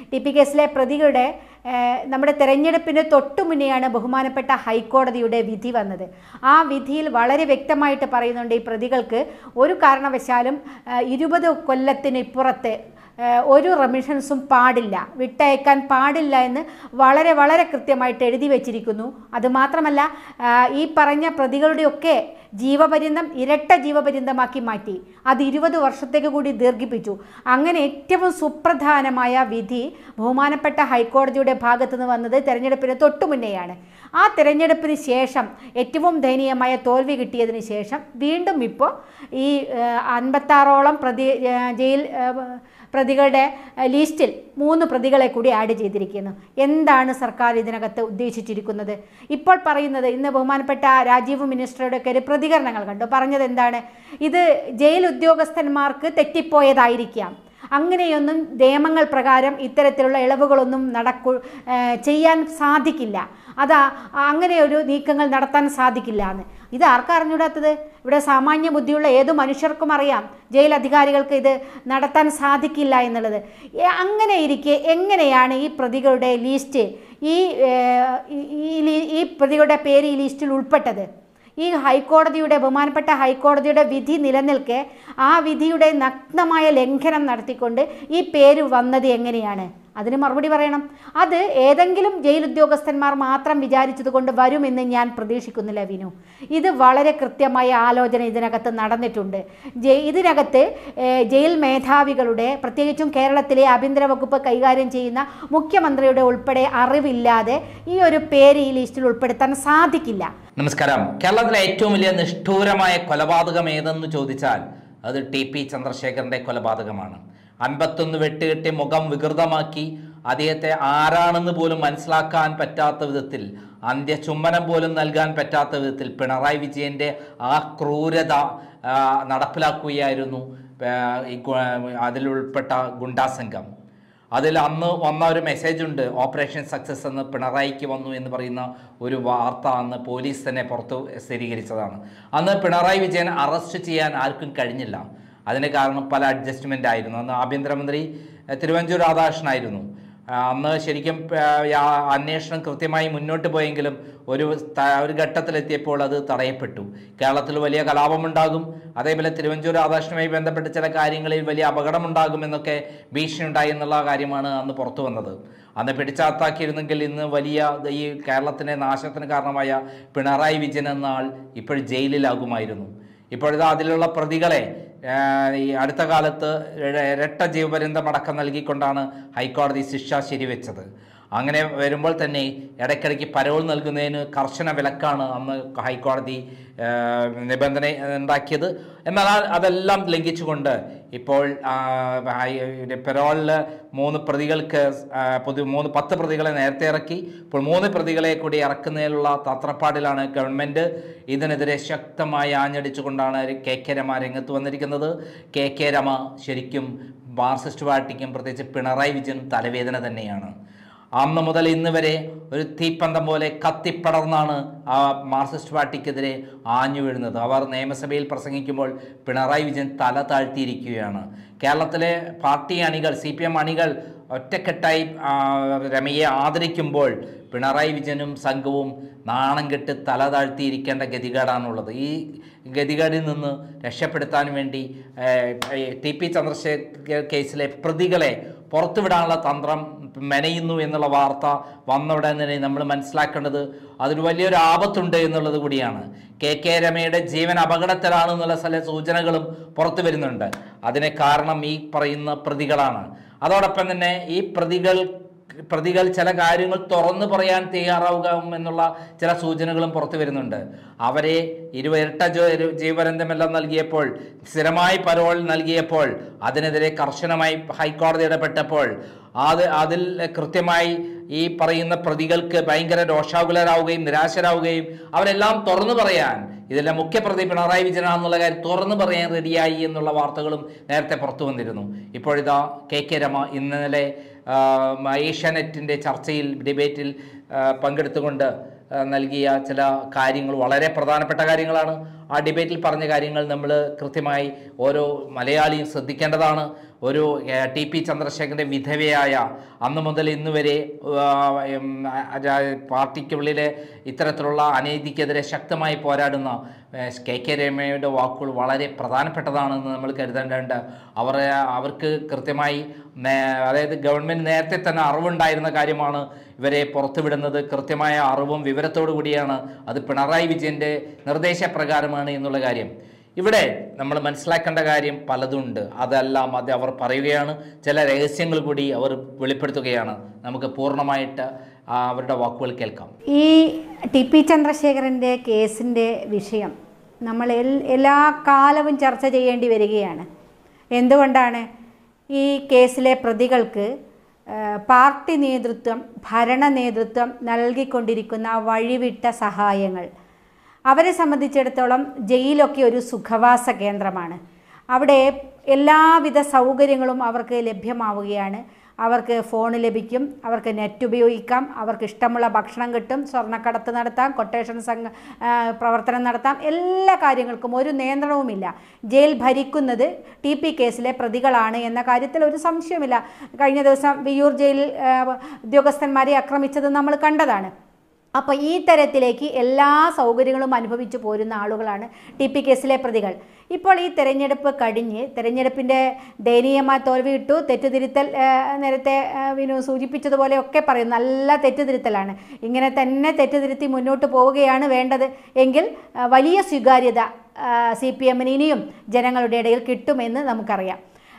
TP കേസിലെ പ്രതികളുടെ നമ്മുടെ തെരഞ്ഞെടുപ്പിന് തൊട്ടു മുന്നെയാണ് ബഹുമാനപ്പെട്ട ഹൈക്കോടതിയുടെ വിധി വന്നത്. ആ വിധിയിൽ വളരെ വ്യക്തമായിട്ട് പറയുന്നുണ്ട്, ഈ പ്രതികൾക്ക് ഒരു കാരണവശാലും 20 കൊല്ലത്തിനിപ്പുറത്ത് ഒരു റെമിഷൻസും പാടില്ല, വിട്ടയക്കാൻ പാടില്ല എന്ന് വളരെ വളരെ കൃത്യമായിട്ട് എഴുതി വച്ചിരിക്കുന്നു. അതുമാത്രമല്ല, ഈ പറഞ്ഞ പ്രതികളുടെയൊക്കെ ജീവപര്യന്തം ഇരട്ട ജീവപര്യന്തമാക്കി മാറ്റി. അത് 20 വർഷത്തേക്ക് കൂടി ദീർഘിപ്പിച്ചു. അങ്ങനെ ഏറ്റവും സുപ്രധാനമായ വിധി ബഹുമാനപ്പെട്ട ഹൈക്കോടതിയുടെ ഭാഗത്തു നിന്ന് വന്നത് തെരഞ്ഞെടുപ്പിന് തൊട്ടു മുന്നെയാണ്. ആ തെരഞ്ഞെടുപ്പിന് ശേഷം ഏറ്റവും ദയനീയമായ തോൽവി കിട്ടിയതിന് ശേഷം വീണ്ടും ഇപ്പോൾ ഈ 56ഓളം ജയിൽ പ്രതികളുടെ ലിസ്റ്റിൽ 3 പ്രതികളെ കൂടി ആഡ് ചെയ്തിരിക്കുന്നു. എന്താണ് സർക്കാർ ഇതിനകത്ത് ഉദ്ദേശിച്ചിരിക്കുന്നത്? ഇപ്പോൾ പറയുന്നത്, ഇന്ന് ബഹുമാനപ്പെട്ട രാജീവ് മിനിസ്റ്ററുടെ ഒക്കെ ഒരു പ്രതികരണങ്ങൾ കണ്ടു. പറഞ്ഞത് എന്താണ്? ഇത് ജയിൽ ഉദ്യോഗസ്ഥന്മാർക്ക് തെറ്റിപ്പോയതായിരിക്കാം, അങ്ങനെയൊന്നും നിയമങ്ങൾ പ്രകാരം ഇത്തരത്തിലുള്ള ഇളവുകളൊന്നും ചെയ്യാൻ സാധിക്കില്ല, അങ്ങനെ ഒരു നീക്കങ്ങൾ നടത്താൻ സാധിക്കില്ല എന്ന്. ഇത് ആർക്കാ അറിഞ്ഞൂടാത്തത്? ഇവിടെ സാമാന്യ ബുദ്ധിയുള്ള ഏതു മനുഷ്യർക്കും അറിയാം ജയിൽ അധികാരികൾക്ക് ഇത് നടത്താൻ സാധിക്കില്ല എന്നുള്ളത്. അങ്ങനെ ഇരിക്കെ എങ്ങനെയാണ് ഈ പ്രതികളുടെ ലിസ്റ്റ്, ഈ പ്രതികളുടെ പേര് ഈ ലിസ്റ്റിൽ ഉൾപ്പെട്ടത്? ഈ ബഹുമാനപ്പെട്ട ഹൈക്കോടതിയുടെ വിധി നിലനിൽക്കെ ആ വിധിയുടെ നഗ്നമായ ലംഘനം നടത്തിക്കൊണ്ട് ഈ പേര് വന്നത് എങ്ങനെയാണ്? അതിന് മറുപടി പറയണം. അത് ഏതെങ്കിലും ജയിൽ ഉദ്യോഗസ്ഥന്മാർ മാത്രം വിചാരിച്ചതുകൊണ്ട് വരുമെന്ന് ഞാൻ പ്രതീക്ഷിക്കുന്നില്ല വിനു. ഇത് വളരെ കൃത്യമായ ആലോചന ഇതിനകത്ത് നടന്നിട്ടുണ്ട്. ഇതിനകത്ത് ജയിൽ മേധാവികളുടെ, പ്രത്യേകിച്ചും കേരളത്തിലെ ആഭ്യന്തര വകുപ്പ് കൈകാര്യം ചെയ്യുന്ന മുഖ്യമന്ത്രിയുടെ ഉൾപ്പെടെ അറിവില്ലാതെ ഈ ഒരു പേര് ഈ ലിസ്റ്റിൽ ഉൾപ്പെടുത്താൻ സാധിക്കില്ല. നമസ്കാരം. കേരളത്തിലെ ഏറ്റവും വലിയ നിഷ്ഠൂരമായ കൊലപാതകം ഏതെന്ന് ചോദിച്ചാൽ അത് TP ചന്ദ്രശേഖരന്റെ കൊലപാതകമാണ്. 51 വെട്ടുകെട്ടി മുഖം വികൃതമാക്കി അദ്ദേഹത്തെ ആരാണെന്ന് പോലും മനസ്സിലാക്കാൻ പറ്റാത്ത വിധത്തിൽ, അന്ത്യചുംബനം പോലും നൽകാൻ പറ്റാത്ത വിധത്തിൽ പിണറായി വിജയന്റെ ആ ക്രൂരത നടപ്പിലാക്കുകയായിരുന്നു അതിലുൾപ്പെട്ട ഗുണ്ടാസംഘം. അതിൽ അന്ന് വന്ന ഒരു മെസ്സേജ് ഉണ്ട്, ഓപ്പറേഷൻ സക്സസ് എന്ന് പിണറായിക്ക് വന്നു എന്ന് പറയുന്ന ഒരു വാർത്ത അന്ന് പോലീസ് തന്നെ പുറത്ത് സ്ഥിരീകരിച്ചതാണ്. അന്ന് പിണറായി വിജയൻ അറസ്റ്റ് ചെയ്യാൻ ആർക്കും കഴിഞ്ഞില്ല. അതിന് കാരണം പല അഡ്ജസ്റ്റ്മെൻ്റ് ആയിരുന്നു. അന്ന് ആഭ്യന്തരമന്ത്രി തിരുവഞ്ചൂർ രാധാകൃഷ്ണനായിരുന്നു. അന്ന് ശരിക്കും അന്വേഷണം കൃത്യമായി മുന്നോട്ട് പോയെങ്കിലും ഒരു ഘട്ടത്തിലെത്തിയപ്പോൾ അത് തടയപ്പെട്ടു. കേരളത്തിൽ വലിയ കലാപമുണ്ടാകും, അതേപോലെ തിരുവഞ്ചൂർ രാധാകൃഷ്ണനുമായി ബന്ധപ്പെട്ട് ചില കാര്യങ്ങളിൽ വലിയ അപകടമുണ്ടാകുമെന്നൊക്കെ ഭീഷണി ഉണ്ടായി എന്നുള്ള കാര്യമാണ് അന്ന് പുറത്തു വന്നത്. അന്ന് പിടിച്ചാത്താക്കിയിരുന്നെങ്കിൽ ഇന്ന് വലിയ ഈ കേരളത്തിൻ്റെ നാശത്തിന് കാരണമായ പിണറായി വിജയൻ എന്ന ആൾ ഇപ്പോൾ ജയിലിലാകുമായിരുന്നു. ഇപ്പോഴത്തെ അതിലുള്ള പ്രതികളെ ഈ അടുത്ത കാലത്ത് ഇരട്ട ജീവപര്യന്തം അടക്കം നൽകിക്കൊണ്ടാണ് ഹൈക്കോടതി ശിക്ഷ ശരിവെച്ചത്. അങ്ങനെ വരുമ്പോൾ തന്നെ ഇടയ്ക്കിടയ്ക്ക് പരോൾ നൽകുന്നതിന് കർശന വിലക്കാണ് അന്ന് ഹൈക്കോടതി നിബന്ധന ഉണ്ടാക്കിയത്. എന്നാൽ അതെല്ലാം ലംഘിച്ചുകൊണ്ട് ഇപ്പോൾ പരോളിൽ 3 പ്രതികൾക്ക് 10 പ്രതികളെ നേരത്തെ ഇറക്കി. ഇപ്പോൾ 3 പ്രതികളെ കൂടി ഇറക്കുന്നതിലുള്ള തത്രപ്പാടിലാണ് ഗവൺമെൻറ്. ഇതിനെതിരെ ശക്തമായി ആഞ്ഞടിച്ചുകൊണ്ടാണ് KK രമ രംഗത്ത് വന്നിരിക്കുന്നത്. KK രമ ശരിക്കും മാർക്സിസ്റ്റ് പാർട്ടിക്കും പ്രത്യേകിച്ച് പിണറായി വിജയനും തലവേദന തന്നെയാണ്. അന്ന് മുതൽ ഇന്ന് വരെ ഒരു തീപ്പന്തം പോലെ കത്തിപ്പടർന്നാണ് ആ മാർക്സിസ്റ്റ് പാർട്ടിക്കെതിരെ ആഞ്ഞു വീഴുന്നത്. അവർ നിയമസഭയിൽ പ്രസംഗിക്കുമ്പോൾ പിണറായി വിജയൻ തല താഴ്ത്തിയിരിക്കുകയാണ്. കേരളത്തിലെ പാർട്ടി അണികൾ, CPM അണികൾ ഒറ്റക്കെട്ടായി രമയെ ആദരിക്കുമ്പോൾ പിണറായി വിജയനും സംഘവും നാണം കെട്ട് തല താഴ്ത്തിയിരിക്കേണ്ട ഗതികേടാണുള്ളത്. ഈ ഗതികേടിൽ നിന്ന് രക്ഷപ്പെടുത്താൻ വേണ്ടി TP ചന്ദ്രശേഖർ കേസിലെ പ്രതികളെ പുറത്തുവിടാനുള്ള തന്ത്രം മെനയുന്നു എന്നുള്ള വാർത്ത വന്നവിടെ തന്നെ നമ്മൾ മനസ്സിലാക്കേണ്ടത് അതിന് വലിയൊരു ആപത്തുണ്ട് എന്നുള്ളത് കൂടിയാണ്. KK രമയുടെ ജീവൻ അപകടത്തിലാണെന്നുള്ള ചില സൂചനകളും പുറത്തു വരുന്നുണ്ട്. അതിന് കാരണം ഈ പറയുന്ന പ്രതികളാണ്. അതോടൊപ്പം തന്നെ ഈ പ്രതികൾ ചില കാര്യങ്ങൾ തുറന്നു പറയാൻ തയ്യാറാവുക എന്നുള്ള ചില സൂചനകളും പുറത്തു വരുന്നുണ്ട്. അവരെ ഇരട്ട ജീവപര്യന്തമെല്ലാം നൽകിയപ്പോൾ, സ്ഥിരമായി പരോൾ നൽകിയപ്പോൾ, അതിനെതിരെ കർശനമായി ഹൈക്കോടതി ഇടപെട്ടപ്പോൾ അതിൽ കൃത്യമായി ഈ പറയുന്ന പ്രതികൾക്ക് ഭയങ്കര രോഷാകുലരാവുകയും നിരാശരാവുകയും അവരെല്ലാം തുറന്നു പറയാൻ, ഇതിലെ മുഖ്യപ്രതി പിണറായി വിജയനാണെന്നുള്ള കാര്യം തുറന്നു പറയാൻ റെഡിയായി എന്നുള്ള വാർത്തകളും നേരത്തെ പുറത്തു വന്നിരുന്നു. ഇപ്പോഴിതാ KK രമ ഇന്നലെ ഏഷ്യാനെറ്റിൻ്റെ ചർച്ചയിൽ, ഡിബേറ്റിൽ പങ്കെടുത്തുകൊണ്ട് നൽകിയ ചില കാര്യങ്ങൾ വളരെ പ്രധാനപ്പെട്ട കാര്യങ്ങളാണ്. ആ ഡിബേറ്റിൽ പറഞ്ഞ കാര്യങ്ങൾ നമ്മൾ കൃത്യമായി ഓരോ മലയാളിയും ശ്രദ്ധിക്കേണ്ടതാണ്. ഒരു ടി.പി. ചന്ദ്രശേഖരൻ്റെ വിധവയായ അന്ന് മുതൽ ഇന്ന് വരെ പാർട്ടിക്കുള്ളിലെ ഇത്തരത്തിലുള്ള അനീതിക്കെതിരെ ശക്തമായി പോരാടുന്ന കെ രമയുടെ വാക്കുകൾ വളരെ പ്രധാനപ്പെട്ടതാണെന്ന് നമ്മൾ കരുതേണ്ടതുണ്ട്. അവർക്ക് കൃത്യമായി അതായത് ഗവൺമെൻറ് നേരത്തെ തന്നെ അറിവുണ്ടായിരുന്ന കാര്യമാണ് ഇവരെ പുറത്തുവിടുന്നത്. കൃത്യമായ അറിവും വിവരത്തോടു കൂടിയാണ്, അത് പിണറായി വിജയൻ്റെ നിർദ്ദേശപ്രകാരമാണ് എന്നുള്ള കാര്യം ഇവിടെ നമ്മൾ മനസ്സിലാക്കേണ്ട കാര്യം പലതുണ്ട്. അതെല്ലാം അത് അവർ പറയുകയാണ്, ചില രഹസ്യങ്ങൾ കൂടി അവർ വെളിപ്പെടുത്തുകയാണ്. നമുക്ക് പൂർണ്ണമായിട്ട് അവരുടെ വാക്കുകൾ കേൾക്കാം. ഈ ടി.പി. ചന്ദ്രശേഖരൻ്റെ കേസിൻ്റെ വിഷയം നമ്മൾ എല്ലാ കാലവും ചർച്ച ചെയ്യേണ്ടി വരികയാണ്. എന്തുകൊണ്ടാണ്? ഈ കേസിലെ പ്രതികൾക്ക് പാർട്ടി നേതൃത്വം, ഭരണ നേതൃത്വം നൽകിക്കൊണ്ടിരിക്കുന്ന വഴിവിട്ട സഹായങ്ങൾ, അവരെ സംബന്ധിച്ചിടത്തോളം ജയിലൊക്കെ ഒരു സുഖവാസ കേന്ദ്രമാണ്. അവിടെ എല്ലാവിധ സൗകര്യങ്ങളും അവർക്ക് ലഭ്യമാവുകയാണ്. അവർക്ക് ഫോൺ ലഭിക്കും, അവർക്ക് നെറ്റ് ഉപയോഗിക്കാം, അവർക്ക് ഇഷ്ടമുള്ള ഭക്ഷണം കിട്ടും, സ്വർണ്ണക്കടത്ത് നടത്താം, കൊട്ടേഷൻ പ്രവർത്തനം നടത്താം. എല്ലാ കാര്യങ്ങൾക്കും ഒരു നിയന്ത്രണവുമില്ല. ജയിൽ ഭരിക്കുന്നത് ടി.പി. കേസിലെ പ്രതികളാണ് എന്ന കാര്യത്തിൽ ഒരു സംശയമില്ല. കഴിഞ്ഞ ദിവസം വിയ്യൂർ ജയിലിൽ ഉദ്യോഗസ്ഥന്മാരെ ആക്രമിച്ചത് നമ്മൾ കണ്ടതാണ്. അപ്പോൾ ഈ തരത്തിലേക്ക് എല്ലാ സൗകര്യങ്ങളും അനുഭവിച്ചു പോരുന്ന ആളുകളാണ് ടി.പി. കേസിലെ പ്രതികൾ. ഇപ്പോൾ ഈ തെരഞ്ഞെടുപ്പ് കഴിഞ്ഞ് തെരഞ്ഞെടുപ്പിൻ്റെ ദയനീയമായ തോൽവി ഇട്ടു. തെറ്റുതിരുത്തൽ നേരത്തെ വിനു സൂചിപ്പിച്ചതുപോലെ ഒക്കെ പറയും, നല്ല തെറ്റുതിരുത്തലാണ്. ഇങ്ങനെ തന്നെ തെറ്റുതിരുത്തി മുന്നോട്ട് പോവുകയാണ് വേണ്ടത് എങ്കിൽ വലിയ സ്വീകാര്യത CPM-ന് ഇനിയും ജനങ്ങളുടെ ഇടയിൽ കിട്ടുമെന്ന് നമുക്കറിയാം.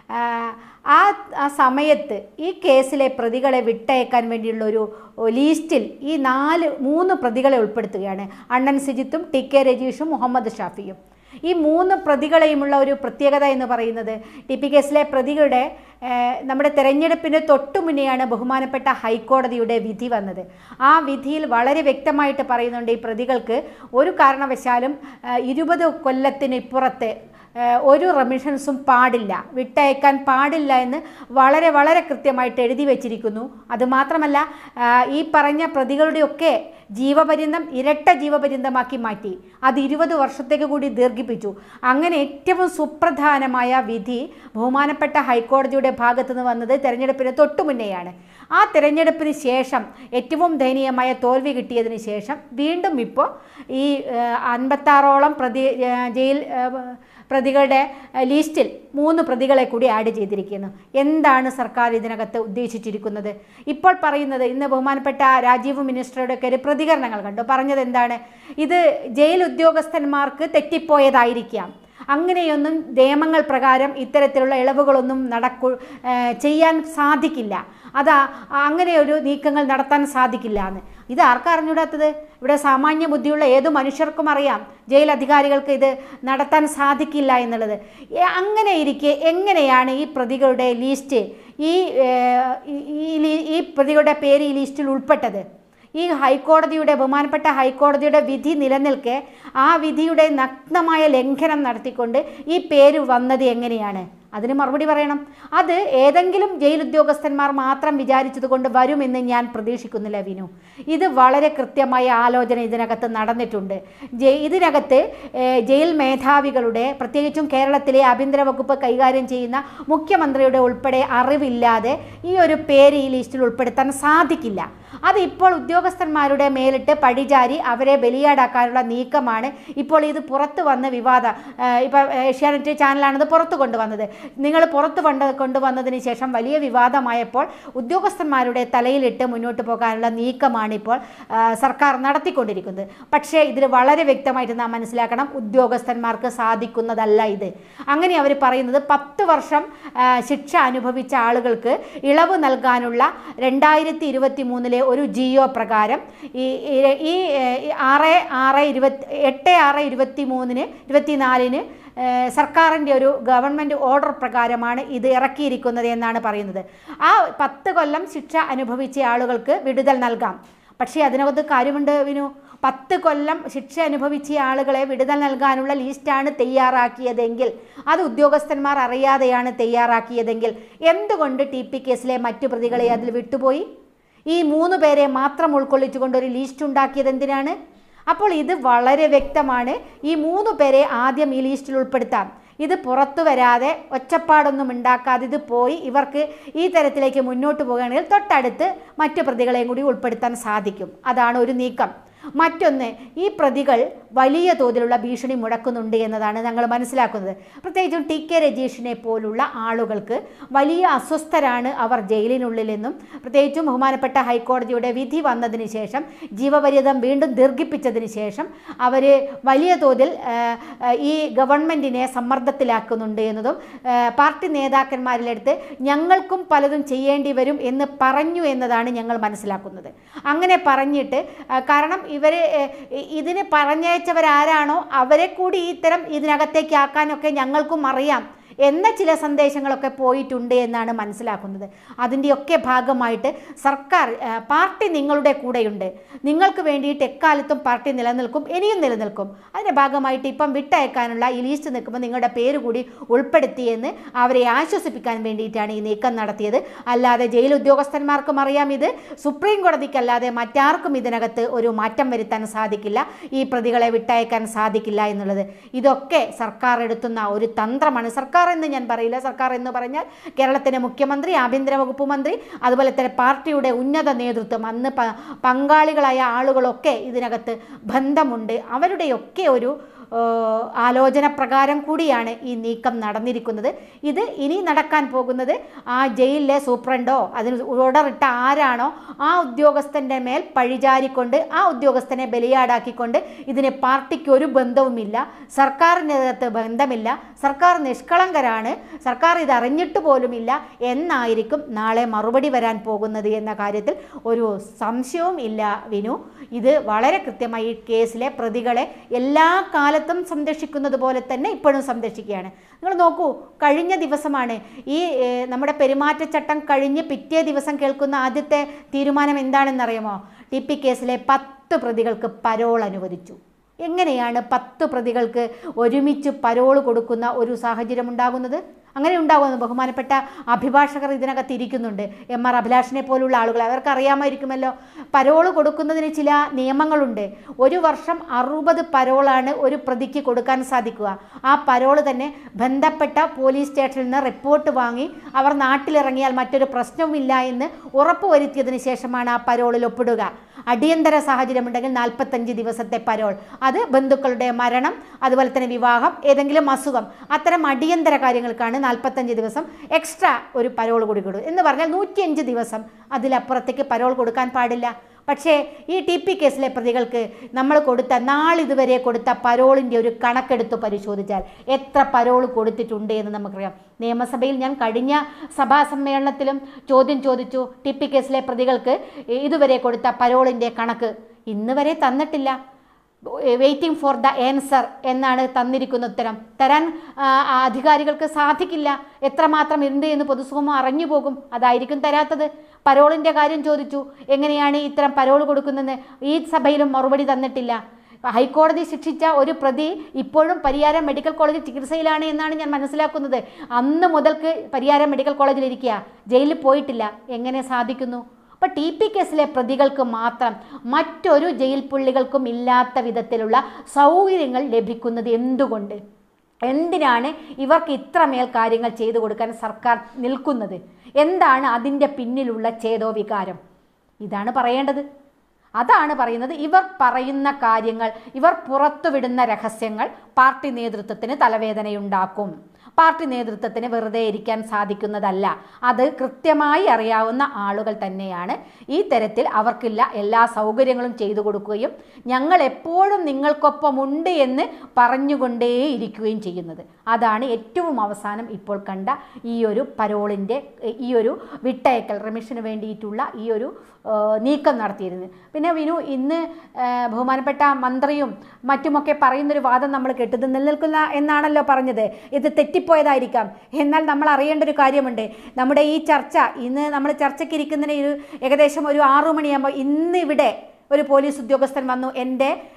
ആ സമയത്ത് ഈ കേസിലെ പ്രതികളെ വിട്ടയക്കാൻ വേണ്ടിയുള്ള ഒരു ലിസ്റ്റിൽ ഈ 3 പ്രതികളെ ഉൾപ്പെടുത്തുകയാണ്. അണ്ണൻ സിജിത്തും ടി.കെ. രജീഷും മുഹമ്മദ് ഷാഫിയും. ഈ 3 പ്രതികളെയുമുള്ള ഒരു പ്രത്യേകത എന്ന് പറയുന്നത്, ടി.പി. കേസിലെ പ്രതികളുടെ നമ്മുടെ തെരഞ്ഞെടുപ്പിന് തൊട്ടു മുന്നെയാണ് ബഹുമാനപ്പെട്ട ഹൈക്കോടതിയുടെ വിധി വന്നത്. ആ വിധിയിൽ വളരെ വ്യക്തമായിട്ട് പറയുന്നുണ്ട്, ഈ പ്രതികൾക്ക് ഒരു കാരണവശാലും 20 കൊല്ലത്തിനിപ്പുറത്ത് ഒരു റെമിഷൻസും പാടില്ല, വിട്ടയക്കാൻ പാടില്ല എന്ന് വളരെ വളരെ കൃത്യമായിട്ട് എഴുതി വച്ചിരിക്കുന്നു. അതുമാത്രമല്ല, ഈ പറഞ്ഞ പ്രതികളുടെയൊക്കെ ജീവപര്യന്തം ഇരട്ട ജീവപര്യന്തമാക്കി മാറ്റി. അത് 20 വർഷത്തേക്ക് കൂടി ദീർഘിപ്പിച്ചു. അങ്ങനെ ഏറ്റവും സുപ്രധാനമായ വിധി ബഹുമാനപ്പെട്ട ഹൈക്കോടതിയുടെ ഭാഗത്തു നിന്ന് വന്നത് തെരഞ്ഞെടുപ്പിന് തൊട്ടു മുന്നെയാണ്. ആ തെരഞ്ഞെടുപ്പിന് ശേഷം ഏറ്റവും ദയനീയമായ തോൽവി കിട്ടിയതിന് ശേഷം വീണ്ടും ഇപ്പോൾ ഈ 56ഓളം ജയിൽ പ്രതികളുടെ ലിസ്റ്റിൽ 3 പ്രതികളെ കൂടി ആഡ് ചെയ്തിരിക്കുന്നു. എന്താണ് സർക്കാർ ഇതിനകത്ത് ഉദ്ദേശിച്ചിരിക്കുന്നത്? ഇപ്പോൾ പറയുന്നത്, ഇന്ന് ബഹുമാനപ്പെട്ട രാജീവ് മിനിസ്റ്ററുടെ ഒക്കെ ഒരു പ്രതികരണങ്ങൾ കണ്ടു. പറഞ്ഞത് എന്താണ്? ഇത് ജയിൽ ഉദ്യോഗസ്ഥന്മാർക്ക് തെറ്റിപ്പോയതായിരിക്കാം, അങ്ങനെയൊന്നും നിയമങ്ങൾ പ്രകാരം ഇത്തരത്തിലുള്ള ഇളവുകളൊന്നും ചെയ്യാൻ സാധിക്കില്ല, അങ്ങനെ ഒരു നീക്കങ്ങൾ നടത്താൻ സാധിക്കില്ല എന്ന്. ഇത് ആർക്കറിഞ്ഞൂടാത്തത്? ഇവിടെ സാമാന്യ ബുദ്ധിയുള്ള ഏതു മനുഷ്യർക്കും അറിയാം ജയിൽ അധികാരികൾക്ക് ഇത് നടത്താൻ സാധിക്കില്ല എന്നുള്ളത്. അങ്ങനെ ഇരിക്കെ എങ്ങനെയാണ് ഈ പ്രതികളുടെ ലിസ്റ്റ്, ഈ പ്രതികളുടെ പേര് ഈ ലിസ്റ്റിൽ ഉൾപ്പെട്ടത്? ഈ ബഹുമാനപ്പെട്ട ഹൈക്കോടതിയുടെ വിധി നിലനിൽക്കെ ആ വിധിയുടെ നഗ്നമായ ലംഘനം നടത്തിക്കൊണ്ട് ഈ പേര് വന്നത് എങ്ങനെയാണ്? അതിന് മറുപടി പറയണം. അത് ഏതെങ്കിലും ജയിൽ ഉദ്യോഗസ്ഥന്മാർ മാത്രം വിചാരിച്ചത് കൊണ്ട് വരുമെന്ന് ഞാൻ പ്രതീക്ഷിക്കുന്നില്ല വിനു. ഇത് വളരെ കൃത്യമായ ആലോചന ഇതിനകത്ത് നടന്നിട്ടുണ്ട്. ഇതിനകത്ത് ജയിൽ മേധാവികളുടെ, പ്രത്യേകിച്ചും കേരളത്തിലെ ആഭ്യന്തര വകുപ്പ് കൈകാര്യം ചെയ്യുന്ന മുഖ്യമന്ത്രിയുടെ ഉൾപ്പെടെ അറിവില്ലാതെ ഈ ഒരു പേര് ഈ ലിസ്റ്റിൽ ഉൾപ്പെടുത്താൻ സാധിക്കില്ല. അത് ഇപ്പോൾ ഉദ്യോഗസ്ഥന്മാരുടെ മേലിട്ട് പഴിചാരി അവരെ ബലിയാടാക്കാനുള്ള നീക്കമാണ്. ഇപ്പോൾ ഇത് പുറത്തു വന്ന് ഇപ്പോൾ ഏഷ്യാനെറ്റ് ചാനലാണിത് പുറത്തു കൊണ്ടുവന്നത്. നിങ്ങൾ പുറത്തു കൊണ്ടുവന്നതിന് ശേഷം വലിയ വിവാദമായപ്പോൾ ഉദ്യോഗസ്ഥന്മാരുടെ തലയിലിട്ട് മുന്നോട്ട് പോകാനുള്ള നീക്കമാണിപ്പോൾ സർക്കാർ നടത്തിക്കൊണ്ടിരിക്കുന്നത്. പക്ഷേ ഇതിൽ വളരെ വ്യക്തമായിട്ട് നാം മനസ്സിലാക്കണം, ഉദ്യോഗസ്ഥന്മാർക്ക് സാധിക്കുന്നതല്ല ഇത്. അങ്ങനെ അവർ പറയുന്നത് 10 വർഷം ശിക്ഷ അനുഭവിച്ച ആളുകൾക്ക് ഇളവ് നൽകാനുള്ള 2023 ഒരു ജിയോ പ്രകാരം ഈ 8/6/24 സർക്കാരിൻ്റെ ഒരു ഗവൺമെൻറ് ഓർഡർ പ്രകാരമാണ് ഇത് ഇറക്കിയിരിക്കുന്നത് എന്നാണ് പറയുന്നത്. ആ 10 കൊല്ലം ശിക്ഷ അനുഭവിച്ച ആളുകൾക്ക് വിടുതൽ നൽകാം. പക്ഷേ അതിനകത്ത് കാര്യമുണ്ട് വിനു. 10 കൊല്ലം ശിക്ഷ അനുഭവിച്ച ആളുകളെ വിടുതൽ നൽകാനുള്ള ലിസ്റ്റാണ് തയ്യാറാക്കിയതെങ്കിൽ, അത് ഉദ്യോഗസ്ഥന്മാർ അറിയാതെയാണ് തയ്യാറാക്കിയതെങ്കിൽ എന്തുകൊണ്ട് ടി.പി. കേസിലെ മറ്റു പ്രതികളെ അതിൽ വിട്ടുപോയി? ഈ 3 പേരെ മാത്രം ഉൾക്കൊള്ളിച്ചുകൊണ്ട് ഒരു ലിസ്റ്റ് ഉണ്ടാക്കിയത് എന്തിനാണ്? അപ്പോൾ ഇത് വളരെ വ്യക്തമാണ്. ഈ 3 പേരെ ആദ്യം ഈ ലിസ്റ്റിൽ ഉൾപ്പെടുത്താം. ഇത് പുറത്തു വരാതെ ഒച്ചപ്പാടൊന്നും ഉണ്ടാക്കാതെ ഇത് പോയി ഇവർക്ക് ഈ തരത്തിലേക്ക് മുന്നോട്ട് പോകുകയാണെങ്കിൽ തൊട്ടടുത്ത് മറ്റു പ്രതികളെയും കൂടി ഉൾപ്പെടുത്താൻ സാധിക്കും. അതാണ് ഒരു നീക്കം. മറ്റൊന്ന്, ഈ പ്രതികൾ വലിയ തോതിലുള്ള ഭീഷണി മുടക്കുന്നുണ്ട് എന്നതാണ് ഞങ്ങൾ മനസ്സിലാക്കുന്നത്. പ്രത്യേകിച്ചും TK രജീഷിനെ പോലുള്ള ആളുകൾക്ക് വലിയ അസ്വസ്ഥരാണ് അവർ ജയിലിനുള്ളിലെന്നും, പ്രത്യേകിച്ചും ബഹുമാനപ്പെട്ട ഹൈക്കോടതിയുടെ വിധി വന്നതിന് ശേഷം ജീവപര്യന്തം വീണ്ടും ദീർഘിപ്പിച്ചതിന് ശേഷം അവർ വലിയ തോതിൽ ഈ ഗവൺമെൻറ്റിനെ സമ്മർദ്ദത്തിലാക്കുന്നുണ്ട് എന്നതും പാർട്ടി നേതാക്കന്മാരിലെടുത്ത് ഞങ്ങൾക്കും പലതും ചെയ്യേണ്ടി വരും എന്ന് പറഞ്ഞു എന്നതാണ് ഞങ്ങൾ മനസ്സിലാക്കുന്നത്. അങ്ങനെ പറഞ്ഞിട്ട്, കാരണം ഇവർ ഇതിന് പറഞ്ഞയച്ചവരാരാണോ അവരെ കൂടി ഇത്തരം ഇതിനകത്തേക്ക് ആക്കാനൊക്കെ ഞങ്ങൾക്കും അറിയാം എന്ന ചില സന്ദേശങ്ങളൊക്കെ പോയിട്ടുണ്ട് എന്നാണ് മനസ്സിലാക്കുന്നത്. അതിൻ്റെയൊക്കെ ഭാഗമായിട്ട് സർക്കാർ, പാർട്ടി നിങ്ങളുടെ കൂടെയുണ്ട്, നിങ്ങൾക്ക് വേണ്ടിയിട്ട് എക്കാലത്തും പാർട്ടി നിലനിൽക്കും, ഇനിയും നിലനിൽക്കും. അതിൻ്റെ ഭാഗമായിട്ട് ഇപ്പം വിട്ടയക്കാനുള്ള ഈ ലിസ്റ്റ് നിൽക്കുമ്പോൾ നിങ്ങളുടെ പേര് കൂടി ഉൾപ്പെടുത്തിയെന്ന് അവരെ ആശ്വസിപ്പിക്കാൻ വേണ്ടിയിട്ടാണ് ഈ നീക്കം നടത്തിയത്. അല്ലാതെ ജയിൽ ഉദ്യോഗസ്ഥന്മാർക്കും അറിയാം ഇത് സുപ്രീം കോടതിക്കല്ലാതെ മറ്റാർക്കും ഇതിനകത്ത് ഒരു മാറ്റം വരുത്താൻ സാധിക്കില്ല, ഈ പ്രതികളെ വിട്ടയക്കാൻ സാധിക്കില്ല എന്നുള്ളത്. ഇതൊക്കെ സർക്കാർ എടുത്തുന്ന ഒരു തന്ത്രമാണ്. സർക്കാർ എന്ന് ഞാൻ പറയില്ല, സർക്കാർ എന്ന് പറഞ്ഞാൽ കേരളത്തിൻ്റെ മുഖ്യമന്ത്രി, ആഭ്യന്തര വകുപ്പ് മന്ത്രി, അതുപോലെ തന്നെ പാർട്ടിയുടെ ഉന്നത നേതൃത്വം, അന്ന് പങ്കാളികളായ ആളുകളൊക്കെ ഇതിനകത്ത് ബന്ധമുണ്ട്. അവരുടെയൊക്കെ ഒരു ആലോചന പ്രകാരം കൂടിയാണ് ഈ നീക്കം നടന്നിരിക്കുന്നത്. ഇത് ഇനി നടക്കാൻ പോകുന്നത് ആ ജയിലിലെ സൂപ്രണ്ടോ അതിന് ഓർഡറിട്ട ആരാണോ ആ ഉദ്യോഗസ്ഥൻ്റെ മേൽ പഴിചാരിക്കൊണ്ട് ആ ഉദ്യോഗസ്ഥനെ ബലിയാടാക്കിക്കൊണ്ട് ഇതിന് പാർട്ടിക്ക് ഒരു ബന്ധവുമില്ല, സർക്കാരിനകത്ത് ബന്ധമില്ല, സർക്കാർ നിഷ്കളങ്കരാണ്, സർക്കാർ ഇത് അറിഞ്ഞിട്ട് പോലുമില്ല എന്നായിരിക്കും നാളെ മറുപടി വരാൻ പോകുന്നത് എന്ന കാര്യത്തിൽ ഒരു സംശയവും ഇല്ല വിനു. ഇത് വളരെ കൃത്യമായി ഈ കേസിലെ പ്രതികളെ എല്ലാ കാലത്തും സംരക്ഷിക്കുന്നത് പോലെ തന്നെ ഇപ്പോഴും സംരക്ഷിക്കുകയാണ്. നിങ്ങൾ നോക്കൂ, കഴിഞ്ഞ ദിവസമാണ് ഈ നമ്മുടെ പെരുമാറ്റച്ചട്ടം കഴിഞ്ഞ് പിറ്റേ ദിവസം കേൾക്കുന്ന ആദ്യത്തെ തീരുമാനം എന്താണെന്നറിയാമോ? TP കേസിലെ 10 പ്രതികൾക്ക് പരോൾ അനുവദിച്ചു. എങ്ങനെയാണ് 10 പ്രതികൾക്ക് ഒരുമിച്ച് പരോൾ കൊടുക്കുന്ന ഒരു സാഹചര്യം ഉണ്ടാകുന്നത്? അങ്ങനെ ഉണ്ടാകുമെന്ന് ബഹുമാനപ്പെട്ട അഭിഭാഷകർ ഇതിനകത്ത് ഇരിക്കുന്നുണ്ട്. MR അഭിലാഷിനെ പോലുള്ള ആളുകൾ, അവർക്ക് അറിയാമായിരിക്കുമല്ലോ. പരോൾ കൊടുക്കുന്നതിന് ചില നിയമങ്ങളുണ്ട്. 1 വർഷം 60 പരോളാണ് ഒരു പ്രതിക്ക് കൊടുക്കാൻ സാധിക്കുക. ആ പരോൾ തന്നെ ബന്ധപ്പെട്ട പോലീസ് സ്റ്റേഷനിൽ നിന്ന് റിപ്പോർട്ട് വാങ്ങി അവർ നാട്ടിലിറങ്ങിയാൽ മറ്റൊരു പ്രശ്നവുമില്ല എന്ന് ഉറപ്പുവരുത്തിയതിന് ശേഷമാണ് ആ പരോളിൽ ഒപ്പിടുക. അടിയന്തര സാഹചര്യമുണ്ടെങ്കിൽ 45 ദിവസത്തെ പരോൾ, അത് ബന്ധുക്കളുടെ മരണം, അതുപോലെ തന്നെ വിവാഹം, ഏതെങ്കിലും അസുഖം, അത്തരം അടിയന്തര കാര്യങ്ങൾക്കാണ് 45 ദിവസം എക്സ്ട്രാ ഒരു പരോൾ കൂടി കൊടുക്കും. എന്ന് പറഞ്ഞാൽ 105 ദിവസം, അതിലപ്പുറത്തേക്ക് പരോൾ കൊടുക്കാൻ പാടില്ല. പക്ഷേ ഈ TP കേസിലെ പ്രതികൾക്ക് നമ്മൾ കൊടുത്ത നാളിതുവരെ കൊടുത്ത പരോളിൻ്റെ ഒരു കണക്കെടുത്ത് പരിശോധിച്ചാൽ എത്ര പരോൾ കൊടുത്തിട്ടുണ്ട് എന്ന് നമുക്കറിയാം. നിയമസഭയിൽ ഞാൻ കഴിഞ്ഞ സഭാ സമ്മേളനത്തിലും ചോദ്യം ചോദിച്ചു. TP കേസിലെ പ്രതികൾക്ക് ഇതുവരെ കൊടുത്ത പരോളിൻ്റെ കണക്ക് ഇന്ന് വരെ തന്നിട്ടില്ല. വെയിറ്റിംഗ് ഫോർ ദ ആൻസർ എന്നാണ് തന്നിരിക്കുന്ന ഉത്തരം. തരാൻ അധികാരികൾക്ക് സാധിക്കില്ല. എത്രമാത്രം ഉണ്ട് എന്ന് പൊതുസമൂഹം അറിഞ്ഞു പോകും. അതായിരിക്കും തരാത്തത്. പരോളിൻ്റെ കാര്യം ചോദിച്ചു, എങ്ങനെയാണ് ഇത്തരം പരോൾ കൊടുക്കുന്നതെന്ന് ഈ സഭയിലും മറുപടി തന്നിട്ടില്ല. ഹൈക്കോടതി ശിക്ഷിച്ച ഒരു പ്രതി ഇപ്പോഴും പരിയാരം മെഡിക്കൽ കോളേജിൽ ചികിത്സയിലാണ് എന്നാണ് ഞാൻ മനസ്സിലാക്കുന്നത്. അന്ന് മുതൽക്ക് പരിയാരം മെഡിക്കൽ കോളേജിൽ ഇരിക്കുക, ജയിലിൽ പോയിട്ടില്ല. എങ്ങനെ സാധിക്കുന്നു? അപ്പോൾ TP കേസിലെ പ്രതികൾക്ക് മാത്രം മറ്റൊരു ജയിൽ പുള്ളികൾക്കും ഇല്ലാത്ത വിധത്തിലുള്ള സൗകര്യങ്ങൾ ലഭിക്കുന്നത് എന്തുകൊണ്ട്? എന്തിനാണ് ഇവർക്ക് ഇത്രമേൽ കാര്യങ്ങൾ ചെയ്തു കൊടുക്കാൻ സർക്കാർ നിൽക്കുന്നത്? എന്താണ് അതിൻ്റെ പിന്നിലുള്ള ചേതോവികാരം? ഇതാണ് പറയേണ്ടത്. അതാണ് പറയുന്നത്. ഇവർ പറയുന്ന കാര്യങ്ങൾ, ഇവർ പുറത്തുവിടുന്ന രഹസ്യങ്ങൾ പാർട്ടി നേതൃത്വത്തിന് തലവേദനയുണ്ടാക്കും. പാർട്ടി നേതൃത്വത്തിന് വെറുതെ ഇരിക്കാൻ സാധിക്കുന്നതല്ല. അത് കൃത്യമായി അറിയാവുന്ന ആളുകൾ തന്നെയാണ് ഈ തരത്തിൽ അവർക്കില്ല എല്ലാ സൗകര്യങ്ങളും ചെയ്തു കൊടുക്കുകയും ഞങ്ങൾ എപ്പോഴും നിങ്ങൾക്കൊപ്പമുണ്ട് എന്ന് പറഞ്ഞുകൊണ്ടേയിരിക്കുകയും ചെയ്യുന്നത്. അതാണ് ഏറ്റവും അവസാനം ഇപ്പോൾ കണ്ട ഈ ഒരു പരോളിൻ്റെ ഈ ഒരു വിട്ടയക്കൽ റെമിഷന് വേണ്ടിയിട്ടുള്ള ഈ ഒരു നീക്കം നടത്തിയിരുന്നത്. പിന്നെ വിനു, ഇന്ന് ബഹുമാനപ്പെട്ട മന്ത്രിയും മറ്റുമൊക്കെ പറയുന്നൊരു വാദം നമ്മൾ കേട്ടത് നിലനിൽക്കുന്ന എന്നാണല്ലോ പറഞ്ഞത്. ഇത് തെറ്റിപ്പോയതായിരിക്കാം. എന്നാൽ നമ്മൾ അറിയേണ്ട ഒരു കാര്യമുണ്ട്. നമ്മുടെ ഈ ചർച്ച ഇന്ന് നമ്മൾ ചർച്ചയ്ക്കിരിക്കുന്നതിന് ഏകദേശം ഒരു 6 മണിയാകുമ്പോൾ ഇന്നിവിടെ ഒരു പോലീസ് ഉദ്യോഗസ്ഥൻ വന്നു എൻ്റെ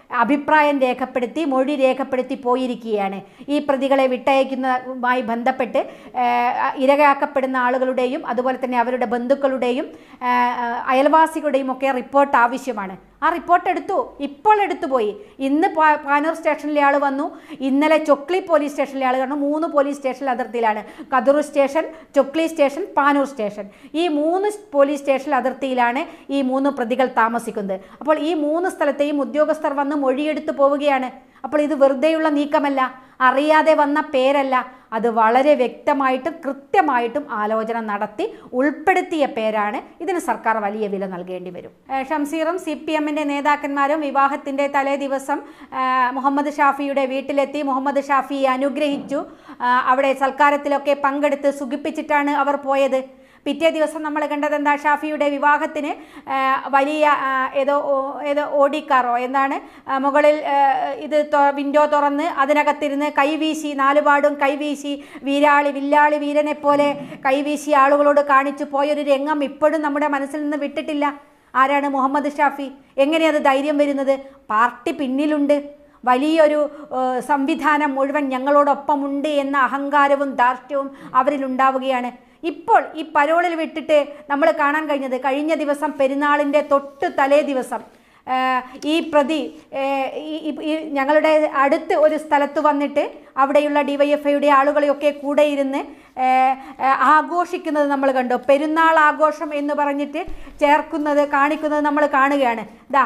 അഭിപ്രായം രേഖപ്പെടുത്തി മൊഴി രേഖപ്പെടുത്തി പോയിരിക്കുകയാണ്. ഈ പ്രതികളെ വിട്ടയക്കുന്നതുമായി ബന്ധപ്പെട്ട് ഇരയാക്കപ്പെടുന്ന ആളുകളുടെയും അതുപോലെ തന്നെ അവരുടെ ബന്ധുക്കളുടെയും അയൽവാസികളുടെയും ഒക്കെ റിപ്പോർട്ട് ആവശ്യമാണ്. ആ റിപ്പോർട്ട് ഇപ്പോൾ എടുത്തുപോയി. ഇന്ന് പാനൂർ സ്റ്റേഷനിലെ ആൾ വന്നു, ഇന്നലെ ചൊക്ലി പോലീസ് സ്റ്റേഷനിലെ ആൾ കാരണം 3 പോലീസ് സ്റ്റേഷൻ അതിർത്തിയിലാണ്. Kadur station, Chokli station, Panoor station. ഈ 3 പോലീസ് സ്റ്റേഷൻ അതിർത്തിയിലാണ് ഈ 3 പ്രതികൾ താമസിക്കുന്നത്. അപ്പോൾ ഈ 3 സ്ഥലത്തെയും ഉദ്യോഗസ്ഥർ വന്ന് മൊഴിയെടുത്ത് പോവുകയാണ്. അപ്പോൾ ഇത് വെറുതെയുള്ള നീക്കമല്ല, അറിയാതെ വന്ന പേരല്ല, അത് വളരെ വ്യക്തമായിട്ടും കൃത്യമായിട്ടും ആലോചന നടത്തി ഉൾപ്പെടുത്തിയ പേരാണ്. ഇതിന് സർക്കാർ വലിയ വില നൽകേണ്ടി വരും. ഷംസീറും CPM-ന്റെ നേതാക്കന്മാരും വിവാഹത്തിൻ്റെ തലേ ദിവസം മുഹമ്മദ് ഷാഫിയുടെ വീട്ടിലെത്തി മുഹമ്മദ് ഷാഫിയെ അനുഗ്രഹിച്ചു. അവിടെ സൽക്കാരത്തിലൊക്കെ പങ്കെടുത്ത് സുഖിപ്പിച്ചിട്ടാണ് അവർ പോയത്. പിറ്റേ ദിവസം നമ്മൾ കണ്ടത് എന്താ? ഷാഫിയുടെ വിവാഹത്തിന് വലിയ ഏതോ ഓടിക്കാറോ എന്താണ് മുകളിൽ ഇത് വിൻഡോ തുറന്ന് അതിനകത്തിരുന്ന് കൈവീശി, 4 പാടും കൈവീശി, വില്ലാളി വീരനെ പോലെ കൈവീശി ആളുകളോട് കാണിച്ചു പോയൊരു രംഗം ഇപ്പോഴും നമ്മുടെ മനസ്സിൽ നിന്ന് വിട്ടിട്ടില്ല. ആരാണ് മുഹമ്മദ് ഷാഫി? എങ്ങനെയത് ധൈര്യം വരുന്നത്? പാർട്ടി പിന്നിലുണ്ട്, വലിയൊരു സംവിധാനം മുഴുവൻ ഞങ്ങളോടൊപ്പമുണ്ട് എന്ന അഹങ്കാരവും ധാർഷ്ട്യവും അവരിലുണ്ടാവുകയാണ്. ഇപ്പോൾ ഈ പരോളിൽ വിട്ടിട്ട് നമ്മൾ കാണാൻ കഴിഞ്ഞത്, കഴിഞ്ഞ ദിവസം പെരുന്നാളിൻ്റെ തൊട്ട് തലേ ദിവസം ഈ പ്രതി ഞങ്ങളുടെ അടുത്ത് ഒരു സ്ഥലത്ത് വന്നിട്ട് അവിടെയുള്ള DYFIയുടെ ആളുകളെയൊക്കെ കൂടെ ഇരുന്ന് ആഘോഷിക്കുന്നത് നമ്മൾ കണ്ടു. പെരുന്നാൾ ആഘോഷം എന്ന് പറഞ്ഞിട്ട് കാണിക്കുന്നത് നമ്മൾ കാണുകയാണ്.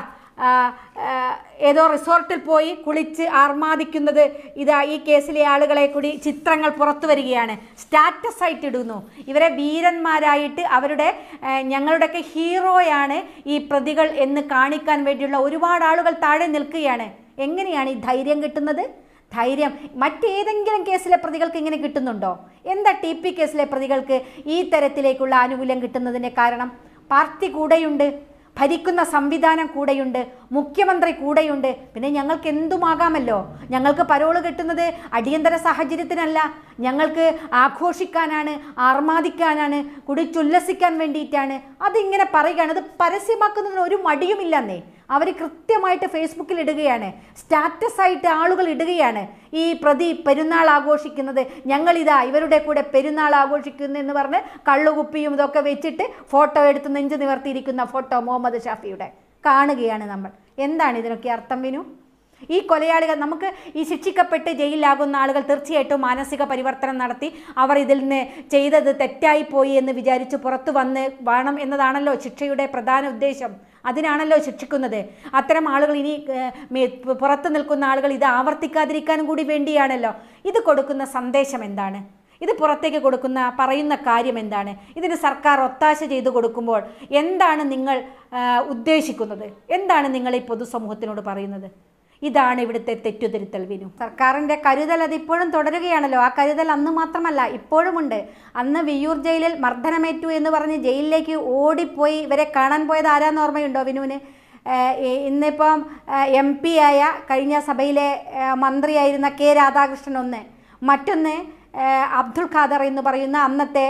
ഏതോ റിസോർട്ടിൽ പോയി കുളിച്ച് ആർമാദിക്കുന്നത് ഇതാ ഈ കേസിലെ ആളുകളെ കൂടി ചിത്രങ്ങൾ പുറത്തു വരികയാണ്. സ്റ്റാറ്റസ് ആയിട്ട് ഇടുന്നു. ഇവരെ വീരന്മാരായിട്ട് അവരുടെ ഞങ്ങളുടെയൊക്കെ ഹീറോയാണ് ഈ പ്രതികൾ എന്ന് കാണിക്കാൻ വേണ്ടിയുള്ള ഒരുപാട് ആളുകൾ താഴെ നിൽക്കുകയാണ്. എങ്ങനെയാണ് ഈ ധൈര്യം കിട്ടുന്നത്? ധൈര്യം മറ്റേതെങ്കിലും കേസിലെ പ്രതികൾക്ക് ഇങ്ങനെ കിട്ടുന്നുണ്ടോ? എന്താ TP കേസിലെ പ്രതികൾക്ക് ഈ തരത്തിലേക്കുള്ള ആനുകൂല്യം കിട്ടുന്നതിൻ്റെ കാരണം? പാർട്ടി കൂടെയുണ്ട്, ഭരിക്കുന്ന സംവിധാനം കൂടെയുണ്ട്, മുഖ്യമന്ത്രി കൂടെയുണ്ട്. പിന്നെ ഞങ്ങൾക്ക് എന്തുമാകാമല്ലോ. ഞങ്ങൾക്ക് പരോള് കിട്ടുന്നത് അടിയന്തര സാഹചര്യത്തിനല്ല, ഞങ്ങൾക്ക് ആഘോഷിക്കാനാണ്, ആർമാദിക്കാനാണ്, കുടിച്ചുല്ലസിക്കാൻ വേണ്ടിയിട്ടാണ്. അതിങ്ങനെ പറയുകയാണ്. അത് പരസ്യമാക്കുന്നതിന് ഒരു മടിയുമില്ലെന്നേ. അവർ കൃത്യമായിട്ട് ഫേസ്ബുക്കിൽ ഇടുകയാണ്, സ്റ്റാറ്റസ് ആയിട്ട് ആളുകൾ ഇടുകയാണ്. ഈ പ്രതി പെരുന്നാൾ ആഘോഷിക്കുന്നത്, ഞങ്ങളിതാ ഇവരുടെ കൂടെ പെരുന്നാൾ ആഘോഷിക്കുന്നു എന്ന് പറഞ്ഞ് കള്ളുകുപ്പിയും ഇതൊക്കെ വെച്ചിട്ട് ഫോട്ടോ എടുത്ത് നെഞ്ചു നിവർത്തിയിരിക്കുന്ന ഫോട്ടോ മുഹമ്മദ് ഷാഫിയുടെ കാണുകയാണ് നമ്മൾ. എന്താണ് ഇതിനൊക്കെ അർത്ഥം വിനു? ഈ കൊലയാളികൾ, നമുക്ക് ഈ ശിക്ഷിക്കപ്പെട്ട് ജയിലിലാകുന്ന ആളുകൾ തീർച്ചയായിട്ടും മാനസിക പരിവർത്തനം നടത്തി അവർ ഇതിൽ നിന്ന് ചെയ്തത് തെറ്റായിപ്പോയി എന്ന് വിചാരിച്ച് പുറത്തു വേണം എന്നതാണല്ലോ ശിക്ഷയുടെ പ്രധാന ഉദ്ദേശം. അതിനാണല്ലോ ശിക്ഷിക്കുന്നത്. അത്തരം ആളുകൾ ഇനി പുറത്തു നിൽക്കുന്ന ആളുകൾ ഇത് ആവർത്തിക്കാതിരിക്കാനും കൂടി വേണ്ടിയാണല്ലോ. ഇത് കൊടുക്കുന്ന സന്ദേശം എന്താണ്? ഇത് പുറത്തേക്ക് പറയുന്ന കാര്യം എന്താണ്? ഇതിന് സർക്കാർ ഒത്താശ ചെയ്തു കൊടുക്കുമ്പോൾ എന്താണ് നിങ്ങൾ ഉദ്ദേശിക്കുന്നത്? എന്താണ് നിങ്ങൾ ഈ പൊതുസമൂഹത്തിനോട് പറയുന്നത്? ഇതാണ് ഇവിടുത്തെ തെറ്റുതിരുത്തൽ വിനു. സർക്കാരിൻ്റെ കരുതൽ അതിപ്പോഴും തുടരുകയാണല്ലോ. ആ കരുതൽ അന്ന് മാത്രമല്ല ഇപ്പോഴുമുണ്ട്. അന്ന് വിയ്യൂർ ജയിലിൽ മർദ്ദനമേറ്റു എന്ന് പറഞ്ഞ് ജയിലിലേക്ക് ഓടിപ്പോയി ഇവരെ കാണാൻ പോയത് ആരാന്ന് ഓർമ്മയുണ്ടോ വിനുവിന്? ഇന്നിപ്പം MP ആയ കഴിഞ്ഞ സഭയിലെ മന്ത്രിയായിരുന്ന K രാധാകൃഷ്ണൻ ഒന്ന്, മറ്റൊന്ന് അബ്ദുൾ ഖാദർ എന്ന് പറയുന്ന അന്നത്തെ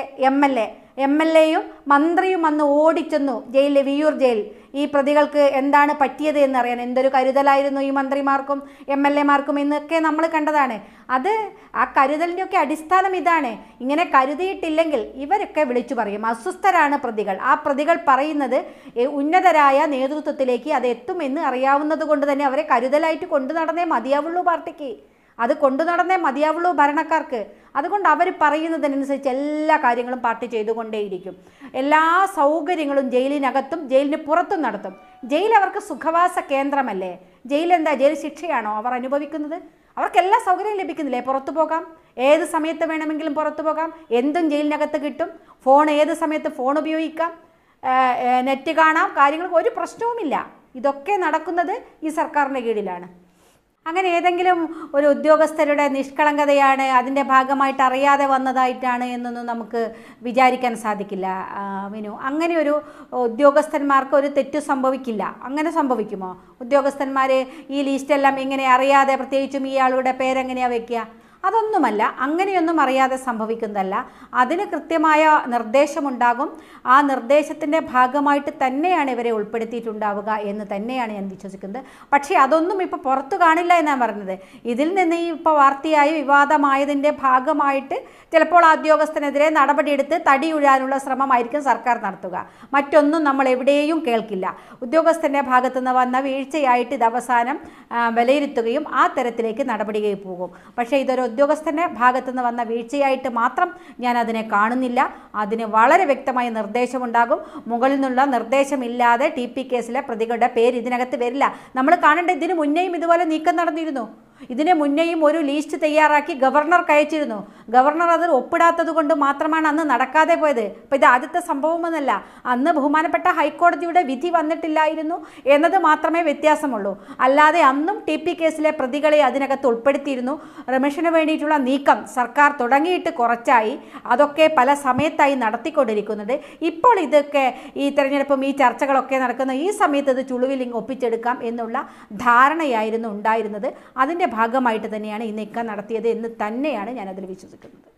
MLA-യും മന്ത്രിയും അന്ന് ഓടിച്ചെന്നു ജയിലിൽ, വിയ്യൂർ ജയിൽ. ഈ പ്രതികൾക്ക് എന്താണ് പറ്റിയത് എന്നറിയാൻ എന്തൊരു കരുതലായിരുന്നു ഈ മന്ത്രിമാർക്കും MLA-മാർക്കും എന്നൊക്കെ നമ്മൾ കണ്ടതാണ്. ആ കരുതലിൻ്റെയൊക്കെ അടിസ്ഥാനം ഇതാണ്. ഇങ്ങനെ കരുതിയിട്ടില്ലെങ്കിൽ ഇവരൊക്കെ വിളിച്ചു പറയും. അസ്വസ്ഥരാണ് പ്രതികൾ. ആ പ്രതികൾ പറയുന്നത് ഉന്നതരായ നേതൃത്വത്തിലേക്ക് അത് എത്തുമെന്ന് അറിയാവുന്നത് കൊണ്ട് തന്നെ അവരെ കരുതലായിട്ട് കൊണ്ടു നടന്നേ മതിയാവുള്ളൂ പാർട്ടിക്ക്. അത് കൊണ്ടു നടന്നേ മതിയാവുള്ളൂ ഭരണക്കാർക്ക്. അതുകൊണ്ട് അവർ പറയുന്നതിനനുസരിച്ച് എല്ലാ കാര്യങ്ങളും പാർട്ടി ചെയ്തുകൊണ്ടേയിരിക്കും. എല്ലാ സൗകര്യങ്ങളും ജയിലിനകത്തും ജയിലിന് പുറത്തും നടത്തും. ജയിൽ അവർക്ക് സുഖവാസ കേന്ദ്രമല്ലേ? ജയിൽ ശിക്ഷയാണോ അവർ അനുഭവിക്കുന്നത്? അവർക്ക് എല്ലാ സൗകര്യവും ലഭിക്കുന്നില്ലേ? പുറത്തു പോകാം, ഏത് സമയത്ത് വേണമെങ്കിലും പുറത്തു പോകാം, എന്തും ജയിലിനകത്ത് കിട്ടും. ഏത് സമയത്ത് ഫോൺ ഉപയോഗിക്കാം, നെറ്റ് കാണാം, കാര്യങ്ങൾക്ക് ഒരു പ്രശ്നവുമില്ല. ഇതൊക്കെ നടക്കുന്നത് ഈ സർക്കാരിൻ്റെ കീഴിലാണ്. അങ്ങനെ ഏതെങ്കിലും ഒരു ഉദ്യോഗസ്ഥരുടെ നിഷ്കളങ്കതയാണ്, അതിൻ്റെ ഭാഗമായിട്ട് അറിയാതെ വന്നതായിട്ടാണ് എന്നൊന്നും നമുക്ക് വിചാരിക്കാൻ സാധിക്കില്ല വിനു. അങ്ങനെ ഒരു ഉദ്യോഗസ്ഥന്മാർക്ക് ഒരു തെറ്റ് സംഭവിക്കില്ല. അങ്ങനെ സംഭവിക്കുമോ? ഉദ്യോഗസ്ഥന്മാർ ഈ ലിസ്റ്റെല്ലാം ഇങ്ങനെ അറിയാതെ, പ്രത്യേകിച്ചും ഈ ആളുടെ പേരെങ്ങനെയാണ് വയ്ക്കുക? അതൊന്നുമല്ല, അങ്ങനെയൊന്നും അറിയാതെ സംഭവിക്കുന്നതല്ല. അതിന് കൃത്യമായ നിർദ്ദേശമുണ്ടാകും. ആ നിർദ്ദേശത്തിൻ്റെ ഭാഗമായിട്ട് തന്നെയാണ് ഇവരെ ഉൾപ്പെടുത്തിയിട്ടുണ്ടാവുക എന്ന് തന്നെയാണ് ഞാൻ വിശ്വസിക്കുന്നത്. പക്ഷേ അതൊന്നും ഇപ്പോൾ പുറത്തു കാണില്ല എന്നാണ് പറഞ്ഞത്. ഇതിൽ നിന്ന് ഈ ഇപ്പോൾ വാർത്തയായി വിവാദമായതിൻ്റെ ഭാഗമായിട്ട് ചിലപ്പോൾ ആ ഉദ്യോഗസ്ഥനെതിരെ നടപടിയെടുത്ത് തടിയുഴാനുള്ള ശ്രമമായിരിക്കും സർക്കാർ നടത്തുക. മറ്റൊന്നും നമ്മൾ എവിടെയും കേൾക്കില്ല. ഉദ്യോഗസ്ഥൻ്റെ ഭാഗത്തുനിന്ന് വന്ന വീഴ്ചയായിട്ട് ഇത് അവസാനം വിലയിരുത്തുകയും ആ തരത്തിലേക്ക് നടപടികൾ പോകും. പക്ഷേ ഇതൊരു ഉദ്യോഗസ്ഥൻ്റെ ഭാഗത്തുനിന്ന് വന്ന വീഴ്ചയായിട്ട് മാത്രം ഞാൻ അതിനെ കാണുന്നില്ല. അതിന് വളരെ വ്യക്തമായ നിർദ്ദേശമുണ്ടാകും. മുകളിൽ നിന്നുള്ള നിർദ്ദേശമില്ലാതെ TP കേസിലെ പ്രതികളുടെ പേര് ഇതിനകത്ത് വരില്ല. നമ്മൾ കാണേണ്ട, ഇതിന് മുന്നേയും ഇതുപോലെ നീക്കം നടന്നിരുന്നു. ഇതിന് മുന്നേയും ഒരു ലിസ്റ്റ് തയ്യാറാക്കി ഗവർണർക്ക് അയച്ചിരുന്നു. ഗവർണർ അത് ഒപ്പിടാത്തത് കൊണ്ട് മാത്രമാണ് അന്ന് നടക്കാതെ പോയത്. അപ്പോൾ ഇത് ആദ്യത്തെ സംഭവമൊന്നുമല്ല. അന്ന് ബഹുമാനപ്പെട്ട ഹൈക്കോടതിയുടെ വിധി വന്നിട്ടില്ലായിരുന്നു എന്നത് മാത്രമേ വ്യത്യാസമുള്ളൂ. അല്ലാതെ അന്നും TP കേസിലെ പ്രതികളെ അതിനകത്ത് ഉൾപ്പെടുത്തിയിരുന്നു. റമേഷിന് വേണ്ടിയിട്ടുള്ള നീക്കം സർക്കാർ തുടങ്ങിയിട്ട് കുറച്ചായി. അതൊക്കെ പല സമയത്തായി നടത്തിക്കൊണ്ടിരിക്കുന്നുണ്ട്. ഇപ്പോൾ ഇതൊക്കെ ഈ തെരഞ്ഞെടുപ്പും ഈ ചർച്ചകളൊക്കെ നടക്കുന്ന ഈ സമയത്ത് ഇത് ചുളുവിൽ ഒപ്പിച്ചെടുക്കാം എന്നുള്ള ധാരണയായിരുന്നു ഉണ്ടായിരുന്നത്. അതിൻ്റെ ഭാഗമായിട്ട് തന്നെയാണ് ഈ നീക്കം നടത്തിയത് എന്ന് തന്നെയാണ് ഞാനതിൽ വിശ്വസിക്കുന്നത്.